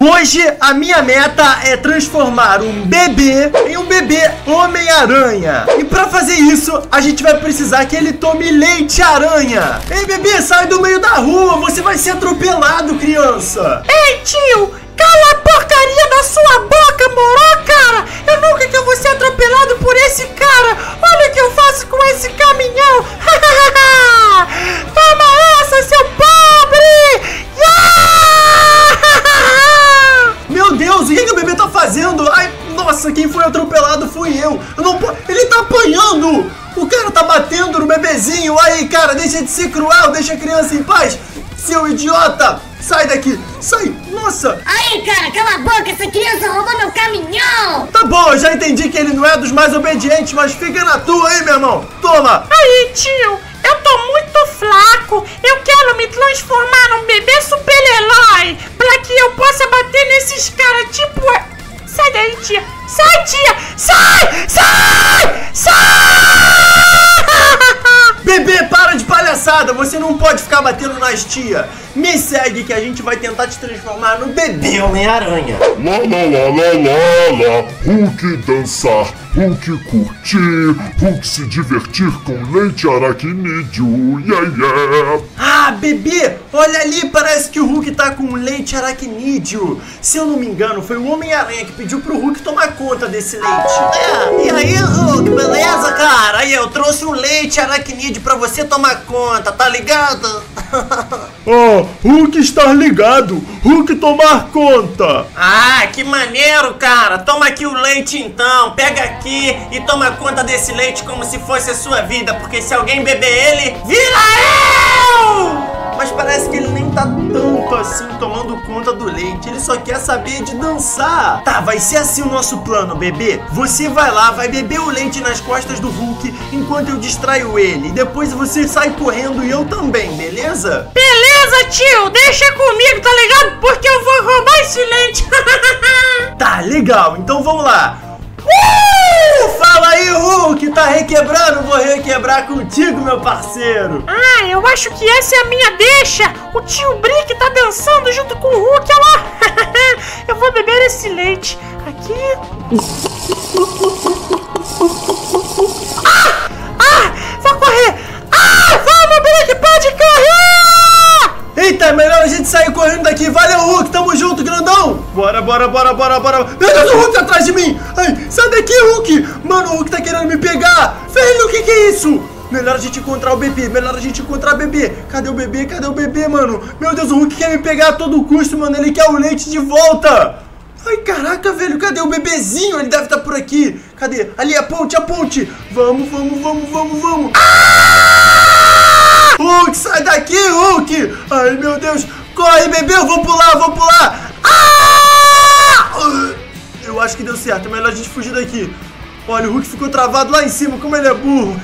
Hoje a minha meta é transformar um bebê em um bebê Homem-Aranha. E pra fazer isso, a gente vai precisar que ele tome leite-aranha. Ei, bebê, sai do meio da rua, você vai ser atropelado, criança. Ei, tio, cala a porcaria da sua boca, moro, cara. Eu nunca que eu vou ser atropelado por esse cara. Olha o que eu faço com esse caminhão. Toma essa, seu pobre. Meu Deus, o que o bebê tá fazendo? Ai, nossa, quem foi atropelado fui eu. Ele tá apanhando. O cara tá batendo no bebezinho. Aí, cara, deixa de ser cruel, deixa a criança em paz. Seu idiota, sai daqui, sai, nossa. Aí, cara, cala a boca, essa criança roubou meu caminhão. Tá bom, eu já entendi que ele não é dos mais obedientes, mas fica na tua aí, meu irmão. Toma. Aí, tio, eu tô muito flaco. Eu quero me transformar num bebê super-herói pra que eu possa bater nesses caras, tipo... Sai daí, tia. Sai, tia. Sai, sai, sai. Bebê, para de palhaçada. Você não pode ficar batendo nas tia. Me segue que a gente vai tentar te transformar no bebê Homem-Aranha. Lá, lá, lá, lá, lá, lá. Hulk dançar, Hulk curtir, Hulk se divertir com leite aracnídeo, yeah, yeah. Ah, bebê, olha ali, parece que o Hulk tá com leite aracnídeo. Se eu não me engano, foi o Homem-Aranha que pediu pro Hulk tomar conta desse leite. E aí, Hulk, beleza, cara? Aí, eu trouxe um leite aracnídeo pra você tomar conta, tá ligado? Ah, Hulk estar ligado, Hulk tomar conta. Ah, que maneiro, cara. Toma aqui o leite então, pega aqui e toma conta desse leite como se fosse a sua vida, porque se alguém beber ele, vira eu! Mas parece que ele nem tá tanto assim tomando conta do leite. Ele só quer saber de dançar. Tá, vai ser assim o nosso plano, bebê. Você vai lá, vai beber o leite nas costas do Hulk enquanto eu distraio ele. E depois você sai correndo e eu também, beleza? Beleza, tio. Deixa comigo, tá ligado? Porque eu vou roubar esse leite. Tá, legal. Então vamos lá. Fala aí, Hulk, tá requebrando? Vou requebrar contigo, meu parceiro. Ah, eu acho que essa é a minha deixa. O tio Brick tá dançando junto com o Hulk, olha lá. Eu vou beber esse leite. Aqui. Vou correr. Vamos, Brick, pode correr. Eita, é melhor a gente sair correndo daqui. Valeu, Hulk, tamo junto, grandão. Bora, bora, bora, bora, bora. Meu Deus, o Hulk tá atrás de mim. Ai, sai daqui, Hulk. Mano, o Hulk tá querendo me pegar. Velho, o que é isso? Melhor a gente encontrar o bebê, melhor a gente encontrar o bebê. Cadê o bebê? Cadê o bebê, mano? Meu Deus, o Hulk quer me pegar a todo custo, mano. Ele quer o leite de volta. Ai, caraca, velho, cadê o bebezinho? Ele deve estar por aqui. Cadê? Ali, a ponte, a ponte. Vamos, vamos, vamos, vamos, vamos. Hulk, sai daqui, Hulk. Ai, meu Deus. Corre, bebê, eu vou pular, eu vou pular. Eu acho que deu certo, é melhor a gente fugir daqui. Olha, o Hulk ficou travado lá em cima, como ele é burro.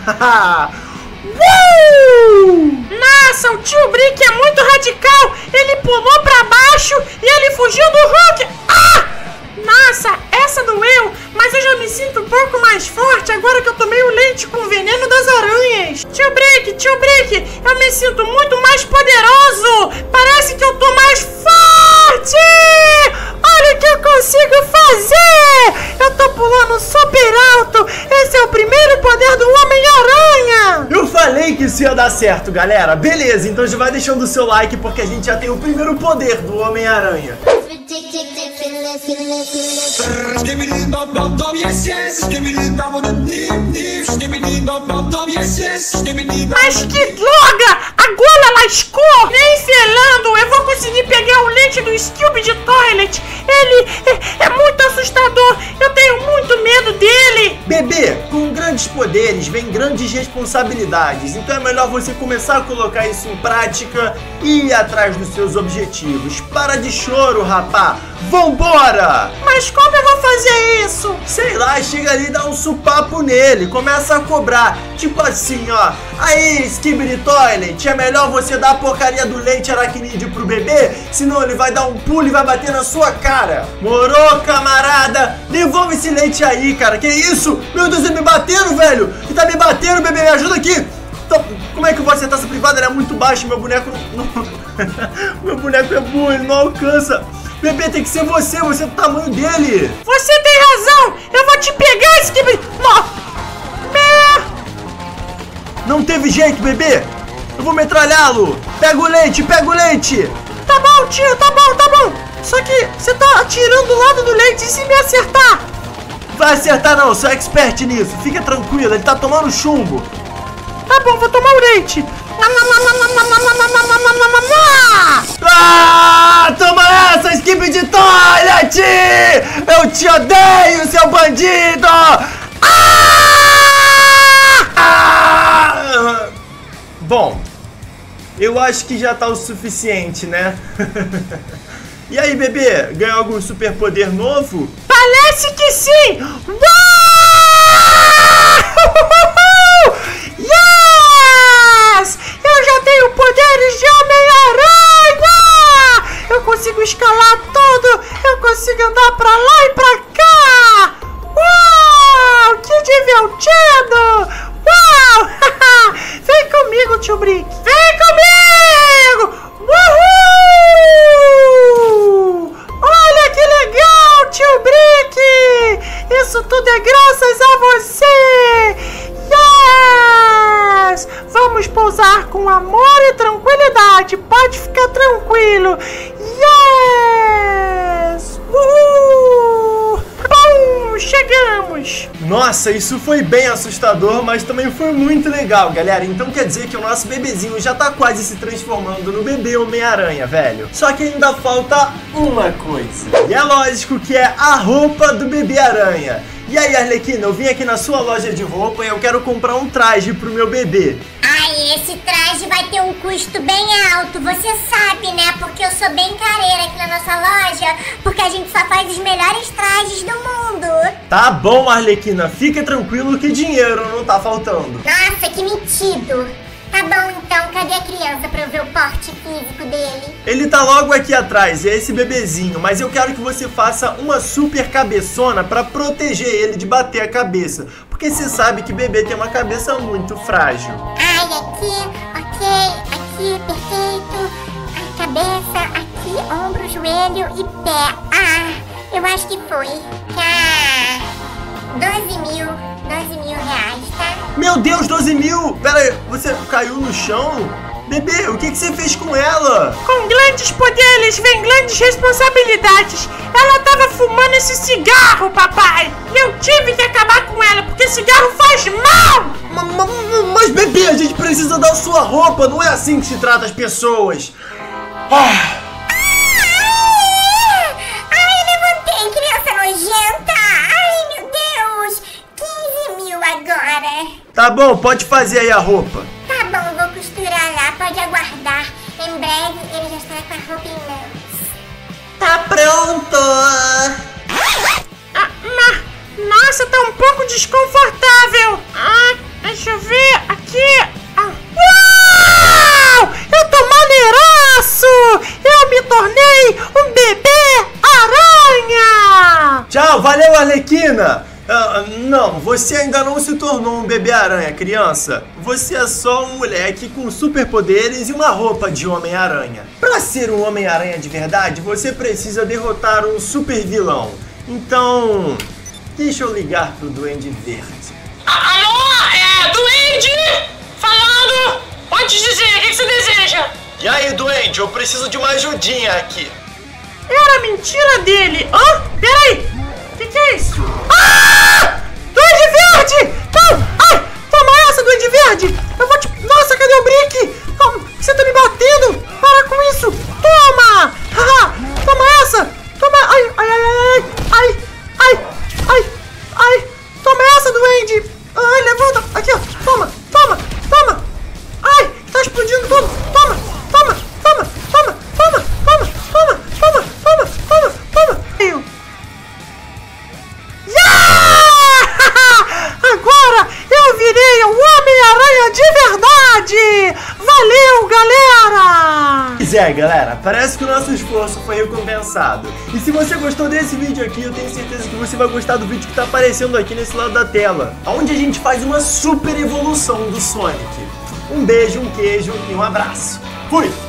Nossa, o tio Brick é muito radical. Ele pulou pra baixo e ele fugiu do Hulk. Nossa, essa doeu, mas eu já me sinto um pouco mais forte agora que eu tomei o leite com o veneno das aranhas. Tio Brick, eu me sinto muito mais poderoso. Parece que eu tô mais forte. Olha o que eu consigo fazer. Eu tô pulando super alto. Esse é o primeiro poder do Homem-Aranha. Eu falei que isso ia dar certo, galera. Beleza, então já vai deixando o seu like porque a gente já tem o primeiro poder do Homem-Aranha. Mas que droga! A gola lascou! Nem ferrando! Eu vou conseguir pegar o leite do Scooby de Toilet! Ele é muito assustador! Eu tenho muito medo dele! Bebê, com grandes poderes vem grandes responsabilidades. Então é melhor você começar a colocar isso em prática e ir atrás dos seus objetivos. Para de choro, rapá! Vambora! Mas como eu vou fazer isso? Sei lá, chega ali e dá um supapo nele. Começa a cobrar. Tipo assim, ó. Aí, Skibidi Toilet, é melhor você dar a porcaria do leite aracnídeo pro bebê, senão ele vai dar um pulo e vai bater na sua cara. Morou, camarada? Devolve esse leite aí, cara. Que isso? Meu Deus, eles me bateram, velho. Ele tá me batendo, bebê. Me ajuda aqui. Então, como é que eu vou acertar essa privada? Ela é muito baixa. Meu boneco não... Meu boneco é burro, ele não alcança. Bebê, tem que ser você é do tamanho dele. Você tem razão! Eu vou te pegar, Skibidi! Não teve jeito, bebê! Eu vou metralhá-lo! Pega o leite, pega o leite! Tá bom, tio, tá bom! Só que você tá atirando do lado do leite e se me acertar! Vai acertar não, eu sou expert nisso. Fica tranquilo, ele tá tomando chumbo. Tá bom, vou tomar o leite. Ah, toma essa, Skibidi Toilet! Eu te odeio, seu bandido! Bom, eu acho que já tá o suficiente, né? E aí, bebê, ganhou algum superpoder novo? Parece que sim! Uau! Yes! Eu já tenho poderes de Homem-Aranha! Eu consigo escalar tudo! Eu consigo andar pra lá e pra cá! Uau! Que divertido! Uau! Vem comigo, tio Brick! Vem comigo! Uhul! Olha que legal, tio Brick! Isso tudo é graças a você! Yes! Vamos pousar com amor e tranquilidade. Pode ficar tranquilo. Yes! Uhul! Bom, chegamos! Nossa, isso foi bem assustador, mas também foi muito legal, galera. Então quer dizer que o nosso bebezinho já tá quase se transformando no bebê Homem-Aranha, velho. Só que ainda falta uma coisa. E é lógico que é a roupa do bebê aranha. E aí, Arlequina, eu vim aqui na sua loja de roupa e eu quero comprar um traje pro meu bebê. Ai, esse traje vai ter um custo bem alto, você sabe, né? Porque eu sou bem careira aqui na nossa loja, porque a gente só faz os melhores trajes do mundo. Tá bom, Arlequina, fica tranquilo que dinheiro não tá faltando. Nossa, que metido. Tá bom, então, cadê a criança pra eu ver o porte físico dele? Ele tá logo aqui atrás, é esse bebezinho, mas eu quero que você faça uma super cabeçona pra proteger ele de bater a cabeça, porque você sabe que bebê tem uma cabeça muito frágil. Ai, aqui, ok, aqui, perfeito. A cabeça, aqui, ombro, joelho e pé. Ah, eu acho que foi. Ah, 12 mil reais, tá? Meu Deus, 12 mil! Pera aí, você caiu no chão? Bebê, o que você fez com ela? Com grandes poderes vem grandes responsabilidades. Ela tava fumando esse cigarro, papai. E eu tive que acabar com ela, porque cigarro faz mal. Mas bebê, a gente precisa da sua roupa, não é assim que se trata as pessoas. Ah. Ai, levantei, criança nojenta. Ai, meu Deus. 15 mil agora. Tá bom, pode fazer aí a roupa. Tá bom, vou costurar lá, pode aguardar. Em breve ele já estará com a roupa em mãos. Tá pronto! Nossa, tá um pouco desconfortável. Deixa eu ver aqui. Uau! Eu tô maneiraço! Eu me tornei um bebê aranha! Tchau, valeu, Arlequina! Não, você ainda não se tornou um bebê aranha, criança. Você é só um moleque com superpoderes e uma roupa de Homem-Aranha. Pra ser um Homem-Aranha de verdade, você precisa derrotar um super vilão. Então, deixa eu ligar pro Duende Verde. Alô? Duende? Falando? Pode dizer, o que você deseja? E aí, Duende, eu preciso de uma ajudinha aqui. Era mentira dele. Peraí. O que é isso? Duende Verde! Não! Ai! Toma essa, Duende Verde! Eu vou te... Nossa, cadê o Brick? Você tá me batendo? Para com isso! Toma! Toma essa! Toma... Ai! Toma essa, Duende! Ai, levanta! Aqui, ó! Toma! Ai! Tá explodindo tudo! Toma! Agora eu virei o Homem-Aranha de verdade! Valeu, galera! Pois é, galera, parece que o nosso esforço foi recompensado. E se você gostou desse vídeo aqui, eu tenho certeza que você vai gostar do vídeo que tá aparecendo aqui nesse lado da tela, onde a gente faz uma super evolução do Sonic. Um beijo, um queijo e um abraço. Fui!